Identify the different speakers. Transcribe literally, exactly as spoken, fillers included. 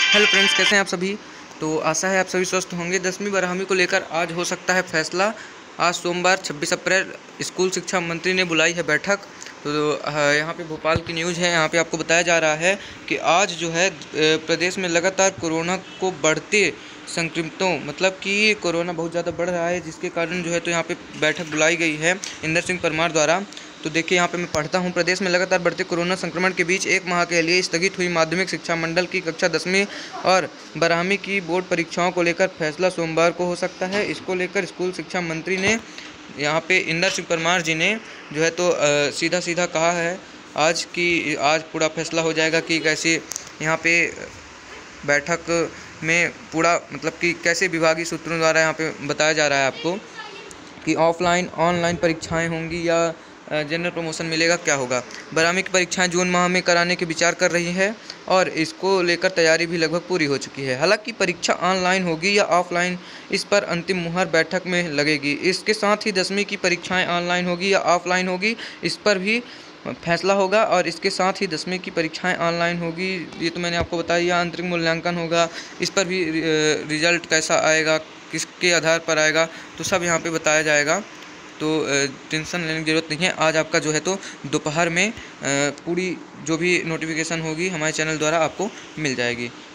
Speaker 1: Hello friends, कैसे हैं आप सभी। तो आशा है आप सभी स्वस्थ होंगे। दसवीं बारहवीं को लेकर आज हो सकता है फैसला। आज सोमवार छब्बीस अप्रैल स्कूल शिक्षा मंत्री ने बुलाई है बैठक। तो यहाँ पे भोपाल की न्यूज़ है। यहाँ पे आपको बताया जा रहा है कि आज जो है प्रदेश में लगातार कोरोना को बढ़ते संक्रमितों मतलब कि कोरोना बहुत ज़्यादा बढ़ रहा है, जिसके कारण जो है तो यहाँ पे बैठक बुलाई गई है इंदर सिंह परमार द्वारा। तो देखिए यहाँ पे मैं पढ़ता हूँ। प्रदेश में लगातार बढ़ते कोरोना संक्रमण के बीच एक माह के लिए स्थगित हुई माध्यमिक शिक्षा मंडल की कक्षा दसवीं और बारहवीं की बोर्ड परीक्षाओं को लेकर फैसला सोमवार को हो सकता है। इसको लेकर स्कूल शिक्षा मंत्री ने यहाँ पे इंदर सिंह परमार जी ने जो है तो आ, सीधा सीधा कहा है आज की आज पूरा फैसला हो जाएगा कि कैसे यहाँ पे बैठक में पूरा मतलब कि कैसे विभागीय सूत्रों द्वारा यहाँ पे बताया जा रहा है आपको कि ऑफलाइन ऑनलाइन परीक्षाएं होंगी या जनरल प्रमोशन मिलेगा, क्या होगा। बारहवीं की परीक्षाएं जून माह में कराने के विचार कर रही है और इसको लेकर तैयारी भी लगभग पूरी हो चुकी है। हालांकि परीक्षा ऑनलाइन होगी या ऑफलाइन, इस पर अंतिम मुहर बैठक में लगेगी। इसके साथ ही दसवीं की परीक्षाएं ऑनलाइन होगी या ऑफलाइन होगी, इस पर भी फैसला होगा। और इसके साथ ही दसवीं की परीक्षाएं ऑनलाइन होगी, ये तो मैंने आपको बताया। आंतरिक मूल्यांकन होगा, इस पर भी रिजल्ट कैसा आएगा, किसके आधार पर आएगा, तो सब यहाँ पे बताया जाएगा। तो टेंशन लेने की ज़रूरत नहीं है। आज आपका जो है तो दोपहर में पूरी जो भी नोटिफिकेशन होगी हमारे चैनल द्वारा आपको मिल जाएगी।